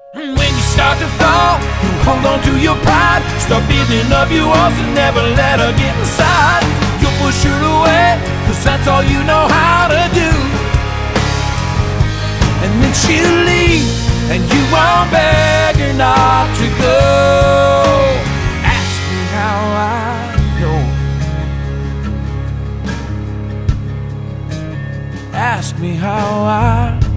And when you start to fall, you hold on to your pride. Start building up your walls and never let her get inside. You'll push her away, 'cause that's all you know how to do. And then she'll leave, and you won't beg her not to go. Ask me how I know. Ask me how I